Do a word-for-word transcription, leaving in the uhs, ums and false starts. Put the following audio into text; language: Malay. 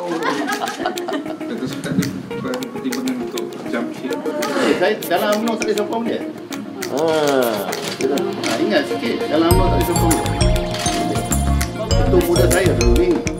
Datuk tak ada pertimbangan untuk jump ship. Eh, saya dalam U M N O tak boleh sokong dia. Ah, ha, ingat sikit, dalam U M N O tak boleh sokong dia. Ketua muda saya dulu ni